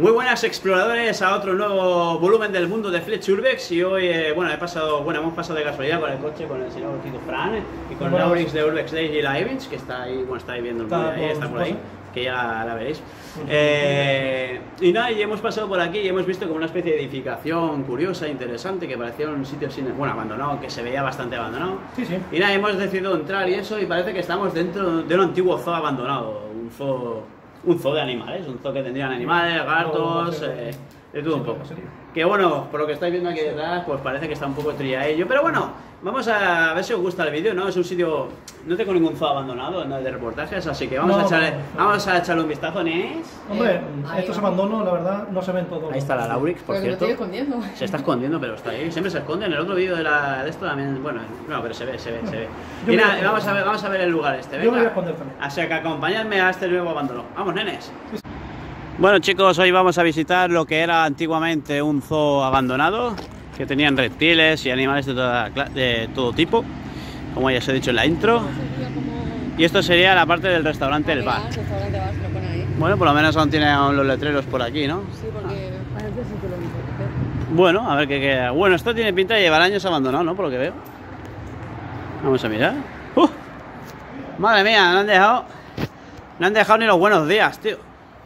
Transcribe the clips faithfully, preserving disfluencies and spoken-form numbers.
Muy buenas exploradores a otro nuevo volumen del mundo de Fletch Urbex. Y hoy, eh, bueno, he pasado, bueno, hemos pasado de casualidad con el coche, con el señor Tito Fran y con bueno, Laurix de Urbex Daily Livings, que está ahí, bueno, está ahí viendo el vídeo, ahí, está por ahí, que ya la veréis. Eh, y nada, y hemos pasado por aquí y hemos visto como una especie de edificación curiosa, interesante, que parecía un sitio sin, bueno, abandonado, que se veía bastante abandonado. Sí, sí. Y nada, hemos decidido entrar y eso, y parece que estamos dentro de un antiguo zoo abandonado, un zoo... Un zoo de animales, un zoo que tendrían animales, gatos, eh, de todo un poco. Que bueno, por lo que estáis viendo aquí detrás, pues parece que está un poco trillaello. Pero bueno, vamos a ver si os gusta el vídeo, ¿no? Es un sitio, no tengo ningún zoo abandonado, no de reportajes, así que vamos, no, a, echarle, no, no. vamos a echarle un vistazo, ¿nes? Hombre, Eh, estos abandonos, la verdad, no se ven todos. Ahí está la Laurix, por Porque lo cierto. estoy escondiendo. Se está escondiendo, pero está ahí. Siempre se esconde. En el otro vídeo de, la, de esto también, bueno, no, pero se ve, se ve, se ve. Yo Y me nada, voy a vamos a ver, vamos a ver el lugar este, Yo me voy a venga. esconder también. Así que acompañadme a este nuevo abandono. Vamos, nenes. Bueno, chicos, hoy vamos a visitar lo que era antiguamente un zoo abandonado, que tenían reptiles y animales de, toda, de todo tipo, como ya os he dicho en la intro. Y esto sería la parte del restaurante El Bar. Restaurante Bar, lo pone ahí. Bueno, por lo menos aún tiene los letreros por aquí, ¿no? Sí, porque parece sí que lo mismo. Bueno, a ver qué queda. Bueno, esto tiene pinta de llevar años abandonado, ¿no? Por lo que veo. Vamos a mirar. ¡Uh! Madre mía, no han dejado. No han dejado ni los buenos días, tío.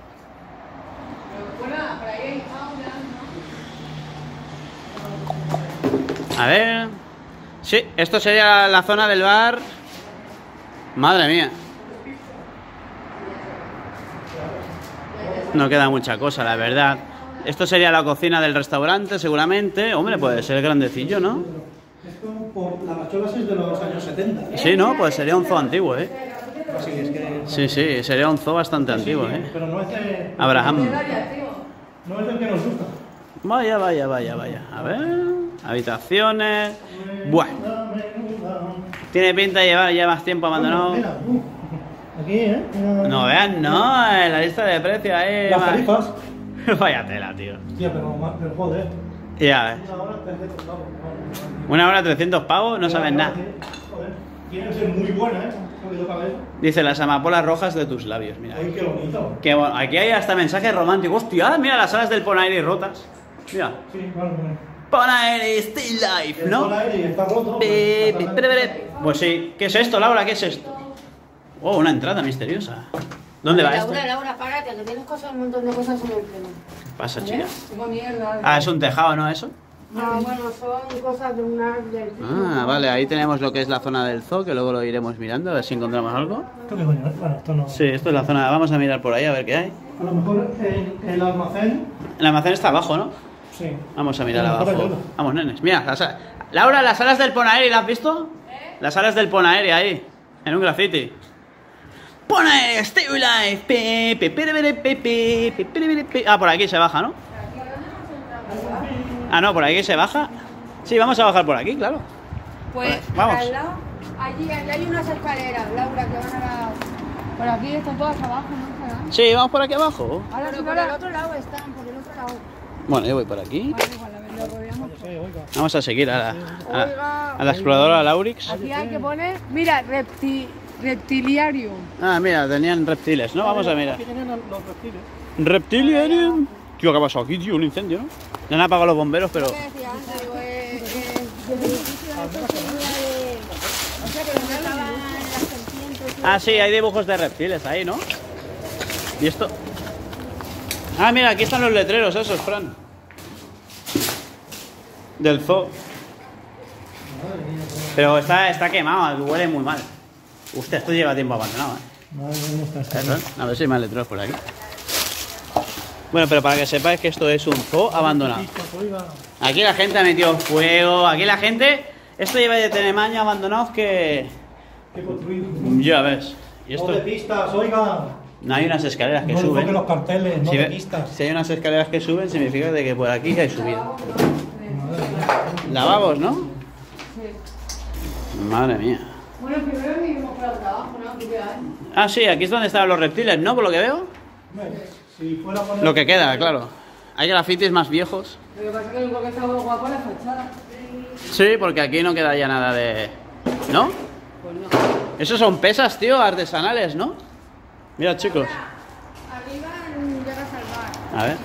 A ver. Sí, esto sería la zona del bar. Madre mía. No queda mucha cosa, la verdad. Esto sería la cocina del restaurante, seguramente. Hombre, puede ser grandecillo, ¿no? Esto por la macholas es de los años setenta. Sí, ¿no? Pues sería un zoo antiguo, ¿eh? Así es que... Sí, sí, sería un zoo bastante Sí, antiguo, sí, ¿eh? Pero no es de... Abraham. No es del que nos gusta. Vaya, vaya, vaya, vaya. A ver... Habitaciones... Buah. Tiene pinta de llevar ya más tiempo abandonado. Mira, uh, aquí, ¿eh? Mira. No vean, no, en la lista de precios ahí... Las tarifas. Vaya tela, tío. Hostia, pero, más- pero joder. Ya ves. Una hora trescientos pavos. Una hora trescientos pavos, no sabes nada. Joder. Tiene que ser muy buena, ¿eh? Lo que toca ver. Dice las amapolas rojas de tus labios, mira. Ay, qué bonito. Que bueno, aquí hay hasta mensajes románticos. Hostia, mira las alas del Ponaeri rotas. Mira. Sí, bueno, bueno. Ponaeri Still Life, El ¿no? sol aire y está roto. Pe- pues, pe- pe- pe- Pues sí. ¿Qué es esto, Laura? ¿Qué es esto? Oh, una entrada misteriosa. ¿Dónde va esto? Laura, Laura, párate, que tienes cosas, un montón de cosas en el pleno. ¿Qué pasa, chica? Tengo mierda. Ah, es un tejado, ¿no? Eso. Ah, bueno, son cosas de una... del- Ah, vale, ahí tenemos lo que es la zona del zoo, que luego lo iremos mirando, a ver si encontramos algo. ¿Esto qué coño es? Bueno, esto no. Sí, esto es la zona. Vamos a mirar por ahí a ver qué hay. A lo mejor el, el almacén. El almacén está abajo, ¿no? Sí. Vamos a mirar A lo mejor abajo. ayuda. Vamos, nenes. Mira, las a- Laura, las alas del Ponaeri, ¿las has visto? Las alas del Ponaeri ahí, en un graffiti. Ponaeri, stay alive. Pe, pe, pe, pe, pe, pe, pe, pe, pe, pe. Ah, por aquí se baja, ¿no? Ah, no, por aquí se baja. Sí, vamos a bajar por aquí, claro. Pues, Vamos. al lado, allí, allí hay unas escaleras, Laura, que van a la... Por aquí están todas abajo, ¿no? ¿Será? Sí, vamos por aquí abajo. Ahora sí, por el otro lado están, por el otro lado. Bueno, yo voy por aquí. Vale, igual, a ver, lo rodeamos. Sí, oiga. Vamos a seguir a la, a la, Oiga. a la exploradora Laurix. Aquí hay que poner, mira, repti, reptiliario. Ah, mira, tenían reptiles, ¿no? Vamos a mirar. Aquí tenían los reptiles. Reptilianium. Tío, ¿qué ha pasado aquí, tío? Un incendio, ¿no? Ya han apagado los bomberos, pero... ¿Qué decía antes? Digo, eh, eh, el edificio de esto sería de... O sea, que donde estaban las serpientes... y- Ah, sí, hay dibujos de reptiles ahí, ¿no? ¿Y esto? Ah, mira, aquí están los letreros esos, Fran. Del zoo. Pero está, está quemado, huele muy mal. Hostia, esto lleva tiempo abandonado, ¿eh? Madre mía, cómo está esto. Eso, ¿eh? A ver si hay más letreros por aquí. Bueno, pero para que sepáis que esto es un zoo abandonado. Oiga. Aquí la gente ha metido fuego, aquí la gente... Esto lleva de tener años abandonados que... Qué construido. Ya ves. Y No de esto... pistas, oiga. No hay unas escaleras que No suben. enfoque los carteles, no Si, de ve- pistas. si hay unas escaleras que suben, significa de que por aquí hay subida. Madre mía. Lavabos, ¿no? Madre mía. Bueno, primero vinimos por el trabajo, ¿no? ¿Qué hay? Ah, sí, aquí es donde estaban los reptiles, ¿no? Por lo que veo. Hombre, si fuera a poner... Lo que queda, claro. Hay grafitis más viejos. Lo que pasa es que lo único que está guapo es la fachada. Sí, porque aquí no queda ya nada de... ¿No? Pues no. Esos son pesas, tío, artesanales, ¿no? Mira, chicos. Arriba llegas al bar. A ver.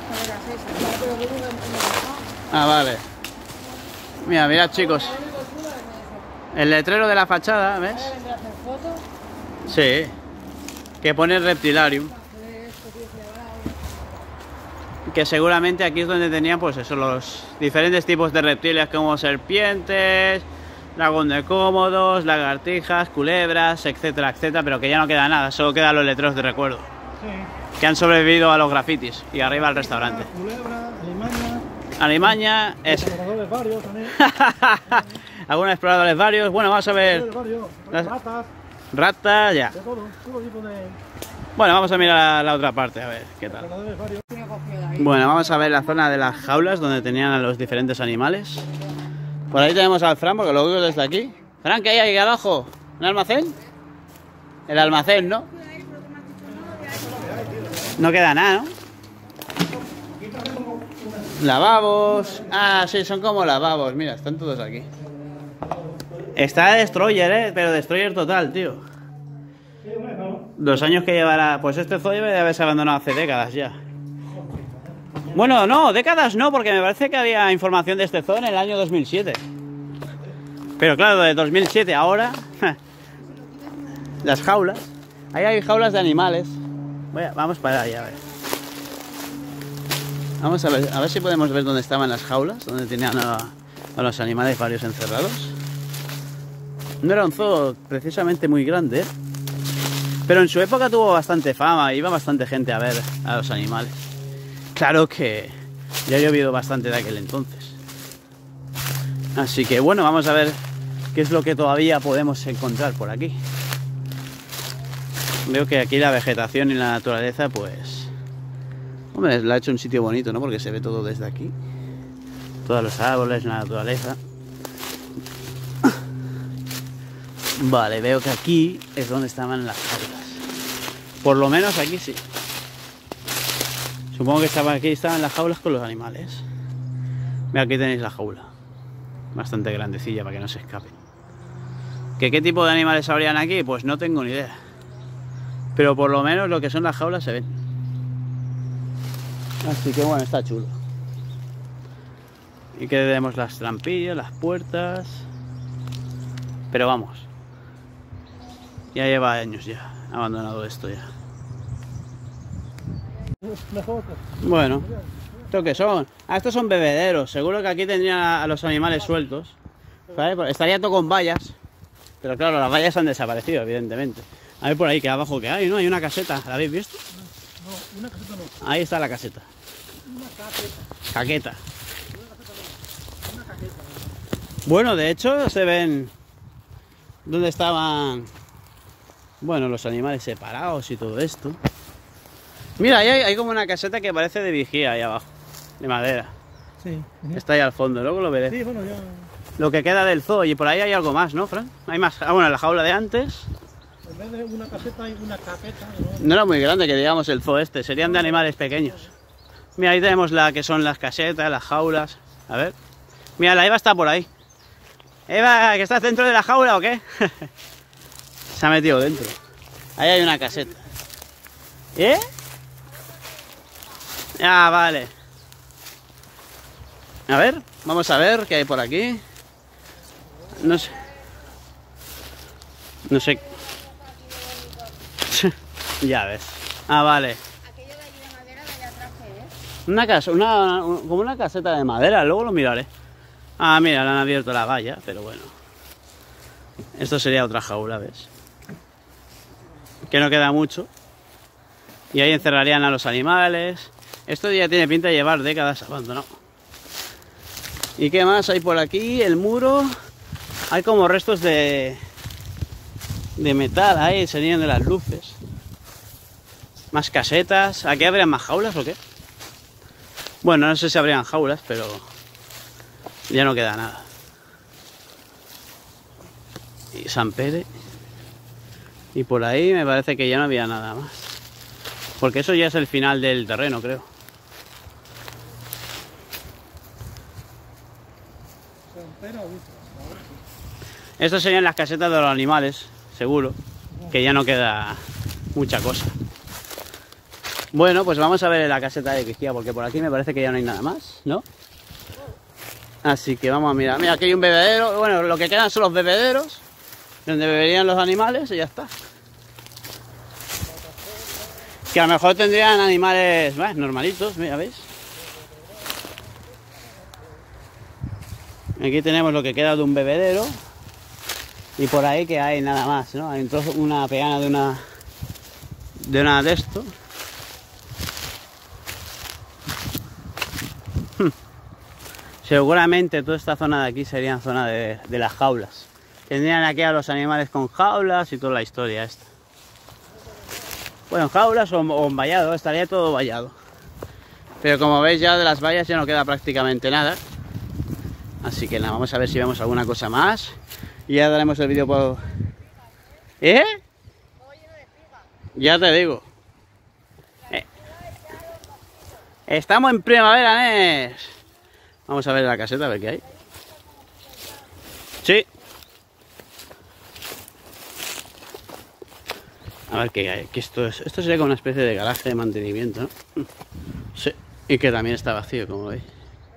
Ah, vale. Mira, mirad, chicos. El letrero de la fachada, ¿ves? Sí. Que pone Reptilarium. Que seguramente aquí es donde tenían, pues eso, los diferentes tipos de reptiles como serpientes, dragón de cómodos, lagartijas, culebras, etcétera, etcétera, pero que ya no queda nada, solo quedan los letreros de recuerdo. Sí. Que han sobrevivido a los grafitis y arriba al restaurante. Culebra, Alimaña. Alimaña es. Exploradores varios también. Algunos exploradores varios. Bueno, vamos a ver. Varios, Las... ratas. Ratas, ya. De todo, todo tipo de. Bueno, vamos a mirar la, la otra parte, a ver qué tal. Bueno, vamos a ver la zona de las jaulas donde tenían a los diferentes animales. Por ahí tenemos al Fran, porque lo veo desde aquí. Fran, ¿qué hay ahí abajo? ¿Un almacén? El almacén, ¿no? No queda nada, ¿no? Lavabos. Ah, sí, son como lavabos. Mira, están todos aquí. Está Destroyer, ¿eh? Pero Destroyer total, tío. Los años que llevará... Pues este zoo debe de haberse abandonado hace décadas ya. Bueno, no, décadas no, porque me parece que había información de este zoo en el año dos mil siete. Pero claro, de dos mil siete ahora... Las jaulas. Ahí hay jaulas de animales. Voy a, vamos para allá, a ver. Vamos a ver, a ver si podemos ver dónde estaban las jaulas, donde tenían a, a los animales varios encerrados. No era un zoo precisamente muy grande, ¿eh? Pero en su época tuvo bastante fama, iba bastante gente a ver a los animales. Claro que ya ha llovido bastante de aquel entonces. Así que bueno, vamos a ver qué es lo que todavía podemos encontrar por aquí. Veo que aquí la vegetación y la naturaleza, pues... Hombre, la ha hecho un sitio bonito, ¿no? Porque se ve todo desde aquí. Todos los árboles, la naturaleza. Vale, veo que aquí es donde estaban las jaulas. Por lo menos aquí sí. Supongo que estaban aquí, estaban las jaulas con los animales. Mira, aquí tenéis la jaula. Bastante grandecilla para que no se escapen. ¿Que qué tipo de animales habrían aquí? Pues no tengo ni idea. Pero por lo menos lo que son las jaulas se ven. Así que bueno, está chulo. Y que tenemos las trampillas, las puertas. Pero vamos. Ya lleva años ya, abandonado esto ya. Bueno, ¿esto qué son? Ah, estos son bebederos. Seguro que aquí tendrían a los animales sueltos, ¿sabes? Estaría todo con vallas. Pero claro, las vallas han desaparecido, evidentemente. A ver por ahí, que abajo que hay, ¿no? Hay una caseta, ¿la habéis visto? No, una caseta no. Ahí está la caseta. Una caqueta. Caqueta. Una caqueta. Bueno, de hecho se ven dónde estaban, bueno, los animales separados y todo esto. Mira, ahí hay, hay como una caseta que parece de vigía ahí abajo, de madera. Sí. Está ahí al fondo, luego lo veré. Sí, bueno, ya... Lo que queda del zoo, y por ahí hay algo más, ¿no, Fran? Hay más. Ah, bueno, la jaula de antes. En vez de una caseta hay una caqueta. ¿no? No era muy grande que digamos el zoo este, serían de animales pequeños. Mira, ahí tenemos la que son las casetas, las jaulas. A ver. Mira, la Eva está por ahí. Eva, ¿que estás dentro de la jaula o qué? Se ha metido dentro. Ahí hay una caseta. ¿Eh? Ah, vale. A ver, vamos a ver qué hay por aquí. No sé. No sé. Ya ves. Ah, vale. Aquello de allí de madera de allá atrás, ¿qué es? Una casa, una, como una caseta de madera, luego lo miraré. Ah, mira, le han abierto la valla, pero bueno. Esto sería otra jaula, ¿ves? Que no queda mucho. Y ahí encerrarían a los animales. Esto ya tiene pinta de llevar décadas abandonado. ¿Y qué más hay por aquí? El muro. Hay como restos de... de metal ahí, serían de las luces. Más casetas. ¿Aquí habrían más jaulas o qué? Bueno, no sé si habrían jaulas, pero... ya no queda nada. Y San Pere. Y por ahí me parece que ya no había nada más. Porque eso ya es el final del terreno, creo. Estas serían las casetas de los animales, seguro. Que ya no queda mucha cosa. Bueno, pues vamos a ver la caseta de Quijía, porque por aquí me parece que ya no hay nada más, ¿no? Así que vamos a mirar. Mira, aquí hay un bebedero. Bueno, lo que quedan son los bebederos, donde beberían los animales y ya está. Que a lo mejor tendrían animales bah, normalitos, mira, ¿veis? Aquí tenemos lo que queda de un bebedero. Y por ahí que hay nada más, ¿no? Hay un trozo, una peana de una... De una de esto. Seguramente toda esta zona de aquí sería zona de, de las jaulas. Tendrían aquí a los animales con jaulas y toda la historia esta. Bueno, jaulas o, o en vallado, estaría todo vallado. Pero como veis ya de las vallas ya no queda prácticamente nada. Así que nada, vamos a ver si vemos alguna cosa más. Y ya daremos el vídeo por... ¿Eh? Ya te digo. Eh. Estamos en primavera, Nes. Vamos a ver la caseta, a ver qué hay. Sí. A ver qué hay. Que esto, es, esto sería como una especie de garaje de mantenimiento, ¿no? Sí. Y que también está vacío, como veis.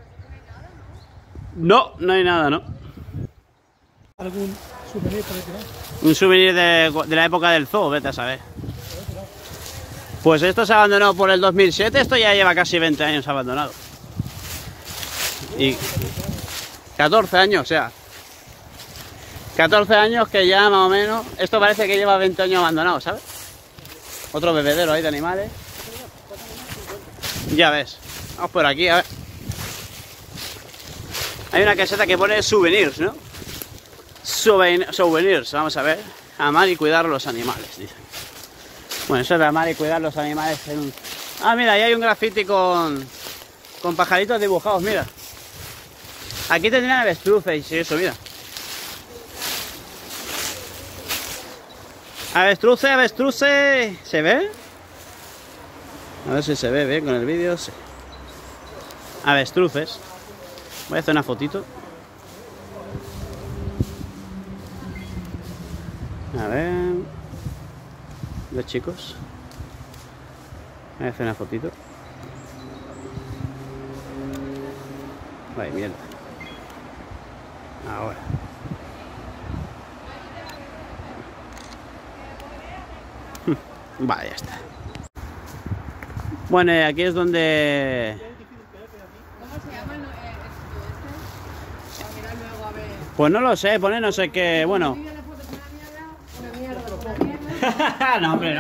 No, no hay nada, ¿no? ¿Algún souvenir por ahí tirado? Un souvenir de, de la época del zoo, vete a saber. Pues esto se abandonó por el dos mil siete, esto ya lleva casi veinte años abandonado. Y catorce años, o sea. catorce años que ya más o menos... Esto parece que lleva veinte años abandonado, ¿sabes? Otro bebedero ahí de animales. Ya ves. Vamos por aquí, a ver. Hay una caseta que pone souvenirs, ¿no? Souven souvenirs, vamos a ver. Amar y cuidar los animales, dicen. Bueno, eso es de amar y cuidar los animales en un... Ah, mira, ahí hay un graffiti con... Con pajaritos dibujados, mira. Aquí tendrían avestruces y eso, mira. Avestruce, avestruce. ¿Se ve? A ver si se ve bien con el vídeo. Sí. Avestruces. Voy a hacer una fotito. A ver. Los chicos. Voy a hacer una fotito. Vaya mierda. Ahora. Vale, ya está. Bueno, aquí es donde... ¿Cómo se llama el este? Para mirar luego a ver. Pues no lo sé, pone no sé qué, bueno. Una mierda, una mierda. No, hombre, no.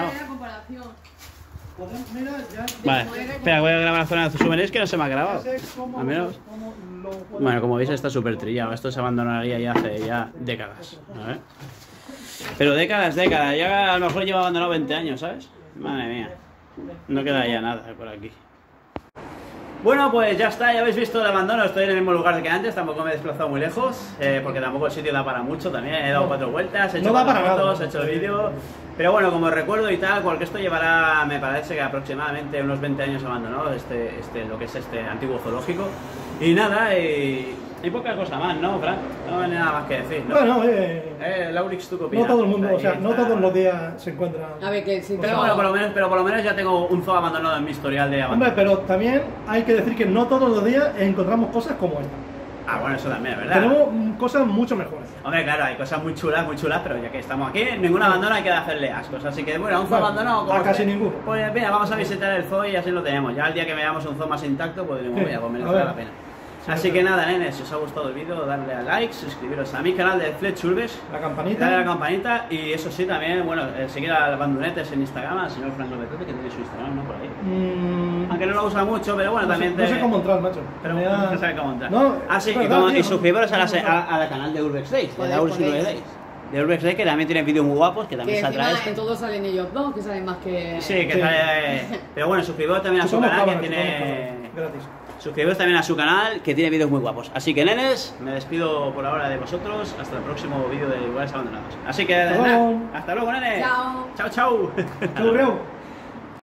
Mira, ya, Vale, espera, voy a grabar la zona de souvenirs que no se me ha grabado. sé cómo, Al menos. cómo lo puedo- Bueno, como veis está súper trillado. Esto se abandonaría ya hace ya décadas. A ver. Pero décadas, décadas. Ya a lo mejor lleva abandonado veinte años, ¿sabes? Madre mía. No queda ya nada por aquí. Bueno, pues ya está, ya habéis visto el abandono. Estoy en el mismo lugar que antes, tampoco me he desplazado muy lejos, eh, porque tampoco el sitio da para mucho también. He dado cuatro vueltas, he hecho No da cuatro para nada. fotos, he hecho el vídeo. Pero bueno, como recuerdo y tal, porque esto llevará, me parece que aproximadamente unos veinte años abandonado, este, este, lo que es este antiguo zoológico. Y nada, y, y poca cosa más, ¿no, Fran? No hay nada más que decir, ¿no? Bueno, eh, Eh, Laurix, ¿tú qué no opinas? todo el mundo, o sea, Ahí no está. todos los días se encuentran. A ver, que sí, Pero pero bueno, por lo menos, pero por lo menos ya tengo un zoo abandonado en mi historial de Hombre, abandono. pero también hay que decir que no todos los días encontramos cosas como esta. Ah, bueno, eso también es verdad. Tenemos mm, cosas mucho mejores. Hombre, claro, hay cosas muy chulas, muy chulas, pero ya que estamos aquí, ningún abandono hay que hacerle ascos. Así que, bueno, un zoo Bueno, abandonado... a como casi que- ninguno. Pues mira, vamos a visitar el zoo y así lo tenemos. Ya el día que veamos un zoo más intacto, pues diremos, Sí, oye, pues a merece ver. la pena. Sí, Así sí. que nada, nenes, si os ha gustado el vídeo, darle a like, suscribiros a mi canal de Fletch Urbes, La campanita. darle a la campanita y eso sí, también, bueno, eh, seguir a Bandunetes en Instagram, al señor Franco Betete, que tiene su Instagram, ¿no? Por ahí. Mm, Aunque no lo usa mucho, pero bueno, no, sé, también no te... sé cómo entrar, macho. Pero Me da- no sabe cómo entrar. No, ah, sí, es y, verdad, como- tío, y suscribiros a la, no se- sé. a, a la canal de Urbex Days, de Podéis, la Urbex podéis. Days. De Urbex Days, que también tiene vídeos muy guapos, que que también saldrá encima este. en todos salen ellos dos, que salen más que... Sí, que Sí. sale... Pero bueno, suscribiros también a su Chupamos canal, que cámaras, chupamos tiene... cámaras, gratis. Suscribiros también a su canal, que tiene vídeos muy guapos. Así que, nenes, me despido por ahora de vosotros. Hasta el próximo vídeo de Lugares Abandonados. Así que, Hasta nada, luego. hasta luego, nenes. Chao. Chao, chao. Chau, Riau.